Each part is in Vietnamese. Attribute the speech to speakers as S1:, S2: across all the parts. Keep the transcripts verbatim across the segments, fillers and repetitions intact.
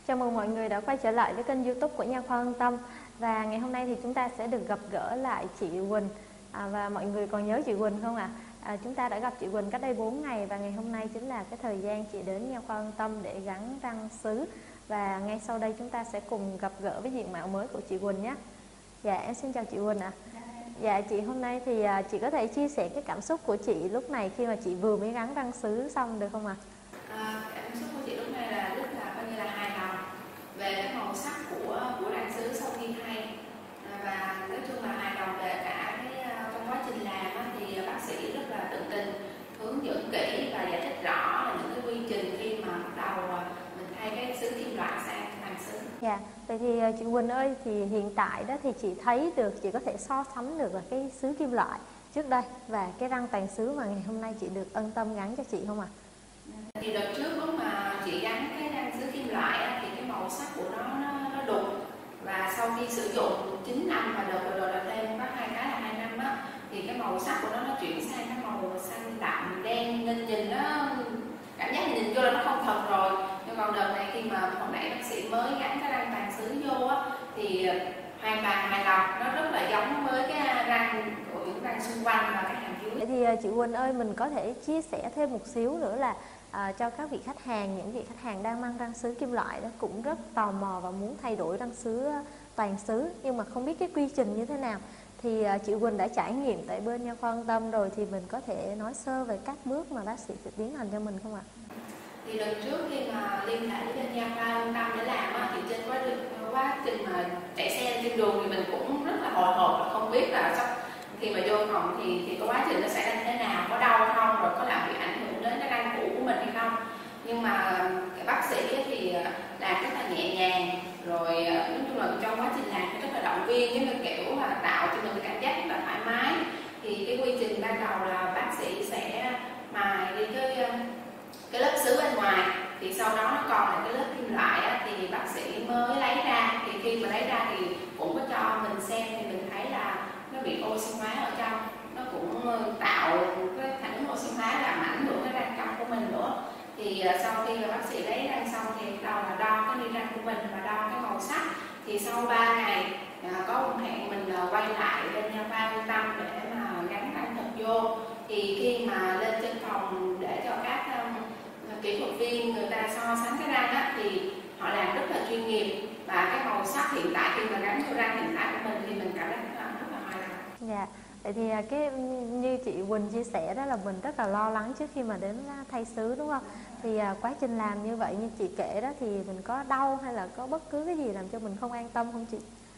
S1: Chào mừng mọi người đã quay trở lại với kênh YouTube của Nha Khoa Ân Tâm. Và ngày hôm nay thì chúng ta sẽ được gặp gỡ lại chị Quỳnh. à, Và mọi người còn nhớ chị Quỳnh không ạ? À? À, chúng ta đã gặp chị Quỳnh cách đây bốn ngày và ngày hôm nay chính là cái thời gian chị đến Nha Khoa Ân Tâm để gắn răng sứ. Và ngay sau đây chúng ta sẽ cùng gặp gỡ với diện mạo mới của chị Quỳnh nhé. Dạ, em xin chào chị Quỳnh ạ. À. Dạ, chị hôm nay thì chị có thể chia sẻ cái cảm xúc của chị lúc này khi mà chị vừa mới gắn răng sứ xong được không ạ?
S2: À? À, cảm xúc của chị lúc này là rất là coi như là hài lòng về cái màu sắc của của răng sứ sau khi thay, à, và nói chung là hài lòng về cả cái trong quá trình làm á, thì bác sĩ rất là tận tình hướng dẫn kỹ và giải thích rõ là những cái quy trình khi mà bắt đầu mình thay cái sứ kim loại sang bằng sứ.
S1: Dạ, vậy thì chị Quỳnh ơi, thì hiện tại đó thì chị thấy được, chị có thể so sánh được là cái sứ kim loại trước đây và cái răng toàn sứ mà ngày hôm nay chị được Ân Tâm gắn cho chị không ạ? À?
S2: Thì đợt trước lúc mà chị gắn cái răng sứ kim loại á, thì cái màu sắc của nó nó, nó đục, và sau khi sử dụng chín năm và đợt vừa rồi là thêm có hai cái là hai năm á, thì cái màu sắc của nó nó chuyển sang cái màu xanh đậm đen, nên nhìn nó cảm giác nhìn vô là nó không thật rồi. Nhưng còn đợt này khi mà hồi nãy bác sĩ mới gắn cái răng toàn sứ vô á, thì hoàn toàn hài lòng, nó rất là giống với cái răng của những răng xung quanh và cái hàm dưới.
S1: Vậy thì chị Quỳnh ơi, mình có thể chia sẻ thêm một xíu nữa là à, cho các vị khách hàng, những vị khách hàng đang mang răng sứ kim loại đó cũng rất tò mò và muốn thay đổi răng sứ toàn sứ nhưng mà không biết cái quy trình như thế nào, thì à, chị Quỳnh đã trải nghiệm tại bên Nha Khoa Ân Tâm rồi, thì mình có thể nói sơ về các bước mà bác sĩ sẽ tiến hành cho mình không ạ?
S2: Thì lần trước khi mà liên hệ với bên Nha Khoa Ân Tâm để làm á, thì trên quá trình quá trình mà chạy xe trên đường thì mình cũng rất là hồi hộp và không biết là sắp khi mà vô phòng thì thì có quá trình nó xảy ra như thế nào, có đau không, rồi có làm bị ảnh hưởng đến cái răng cũ của mình hay không. Nhưng mà cái bác sĩ thì làm rất là nhẹ nhàng, rồi nói chung là trong quá trình làm rất là động viên, với cái kiểu là tạo cho mình cảm giác rất là thoải mái. Thì cái quy trình ban đầu là bác sĩ sẽ mài đi cái cái lớp sứ bên ngoài, thì sau đó nó còn lại cái lớp kim loại á, thì bác sĩ mới lấy ra. Thì khi mà lấy ra thì cũng có cho mình xem, thì mình thấy là nó bị oxy hóa ở trong, nó cũng tạo cái phản ứng oxy hóa làm ảnh hưởng cái răng trong của mình nữa. Thì sau khi là bác sĩ lấy răng xong thì bắt đầu là đo cái niêm răng của mình và đo cái màu sắc. Thì sau ba ngày có một hẹn mình quay lại bên Nha Khoa Ân Tâm để mà gắn răng thật vô. Thì khi mà lên trên phòng để cho các kỹ thuật viên người ta so sánh cái răng á, thì họ làm rất là chuyên nghiệp, và cái màu sắc hiện tại khi mà gắn vô răng hiện tại của mình thì mình cảm thấy rất là, rất là hài lòng.
S1: Dạ, vậy thì cái như chị Quỳnh chia sẻ đó là mình rất là lo lắng trước khi mà đến thay sứ đúng không? Thì quá trình làm như vậy như chị kể đó thì mình có đau hay là có bất cứ cái gì làm cho mình không an tâm không chị?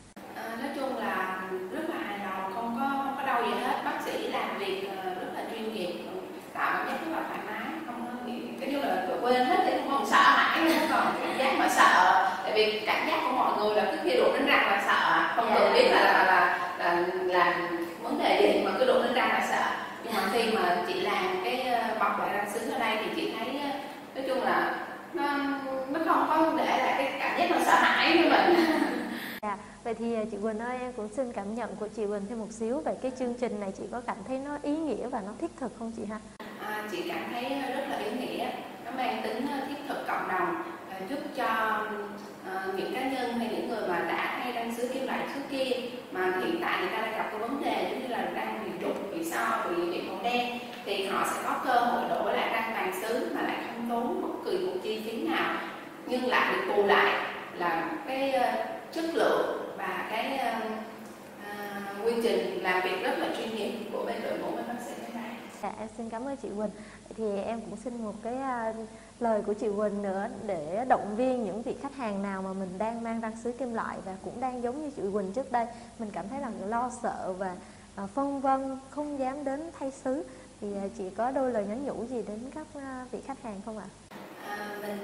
S2: À, nói chung là rất là hài lòng, không có không có đau gì hết. Bác sĩ làm việc rất là chuyên nghiệp, tạo cảm giác rất là thoải mái, không có bị cái như là quên hết để không sợ hãi, không còn cảm giác mà sợ. Tại vì cảm giác của mọi người là cứ khi đụng đến răng là sợ, không cần biết là là là, là làm vấn đề gì mà cứ đụng đến răng là sợ. Nhưng mà khi mà chị làm cái bọc lại răng sứ ở đây thì chị thấy nói chung là nó nó không có để lại cái cảm giác mà sợ hãi với mình.
S1: Dạ, vậy thì chị Quỳnh ơi, em cũng xin cảm nhận của chị Quỳnh thêm một xíu về cái chương trình này, chị có cảm thấy nó ý nghĩa và nó thiết thực không chị ha?
S2: À, chị cảm thấy rất là ý nghĩa, nó mang tính thiết thực cộng đồng, giúp cho uh, những cá nhân hay những người mà đã hay răng sứ kim loại trước kia mà hiện tại người ta đang gặp cái vấn đề giống như là răng bị trục, bị so, bị bị màu đen, thì họ sẽ có cơ hội đổi lại răng toàn sứ mà lại không tốn bất kỳ một chi phí nào, nhưng lại được bù lại là cái uh, chất lượng và cái uh, uh, quy trình làm việc rất là chuyên nghiệp của bên đội ngũ bên bác sĩ bên đây.
S1: Dạ, em xin cảm ơn chị Quỳnh. Thì em cũng xin một cái uh, lời của chị Quỳnh nữa để động viên những vị khách hàng nào mà mình đang mang răng sứ kim loại và cũng đang giống như chị Quỳnh trước đây, mình cảm thấy là lo sợ và uh, phân vân, không dám đến thay sứ, thì uh, chị có đôi lời nhắn nhủ gì đến các uh, vị khách hàng không ạ?
S2: À, mình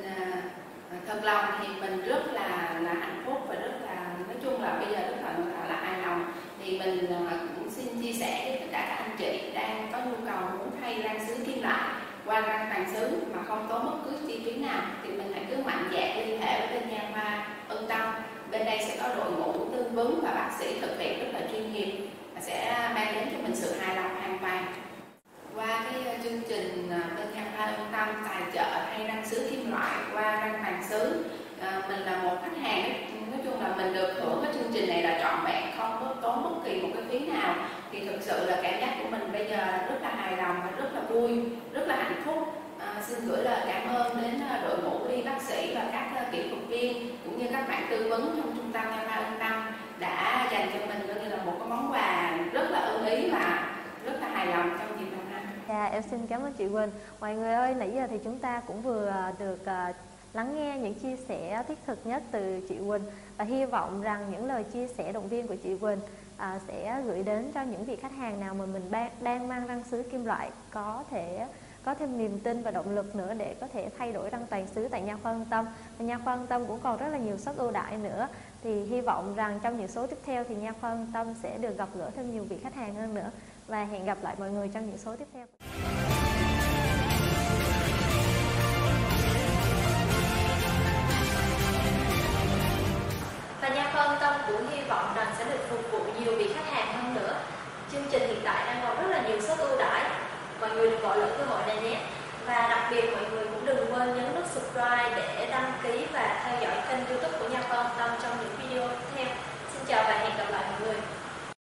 S2: uh, thật lòng thì mình rất là là hạnh phúc và rất là, nói chung là bây giờ rất là là, là hài lòng. Thì mình uh, cũng xin chia sẻ với tất cả các anh chị đang có nhu cầu muốn thay răng sứ kim loại qua răng toàn sứ mà không tốn bất cứ chi phí nào, thì mình hãy cứ mạnh dạn liên hệ với bên Nha Khoa Ân Tâm. Bên đây sẽ có đội ngũ tư vấn và bác sĩ thực hiện rất là chuyên nghiệp và sẽ mang đến cho mình sự hài lòng hoàn toàn. Qua cái chương trình bên Nha Khoa Ân Tâm tài trợ thay răng sứ kim loại qua răng toàn sứ, mình là trọn vẹn, không có tốn bất kỳ một cái phí nào. Thì thực sự là cảm giác của mình bây giờ rất là hài lòng và rất là vui, rất là hạnh phúc. À, xin gửi lời cảm ơn đến đội ngũ y bác sĩ và các kỹ thuật viên cũng như các bạn tư vấn trong trung tâm Nha Khoa Ân Tâm đã dành cho mình coi như là một cái món quà rất là ưng ý và rất là hài lòng trong dịp đầu năm.
S1: Dạ, em xin cảm ơn chị Quỳnh. Mọi người ơi, nãy giờ thì chúng ta cũng vừa được uh, lắng nghe những chia sẻ thiết thực nhất từ chị Quỳnh, và hy vọng rằng những lời chia sẻ động viên của chị Quỳnh à, sẽ gửi đến cho những vị khách hàng nào mà mình đang, đang mang răng sứ kim loại có thể có thêm niềm tin và động lực nữa để có thể thay đổi răng toàn sứ tại Nha Khoa Ân Tâm. Và Nha Khoa Ân Tâm cũng còn rất là nhiều suất ưu đãi nữa. Thì hy vọng rằng trong những số tiếp theo thì Nha Khoa Ân Tâm sẽ được gặp gỡ thêm nhiều vị khách hàng hơn nữa. Và hẹn gặp lại mọi người trong những số tiếp theo. Và Nha Khoa Ân Tâm cũng hy vọng rằng sẽ được phục vụ nhiều vị khách hàng hơn nữa. Chương trình hiện tại đang còn rất là nhiều suất ưu đãi, mọi người đừng bỏ lỡ cơ hội này nhé. Và đặc biệt mọi người cũng đừng quên nhấn nút subscribe để đăng ký và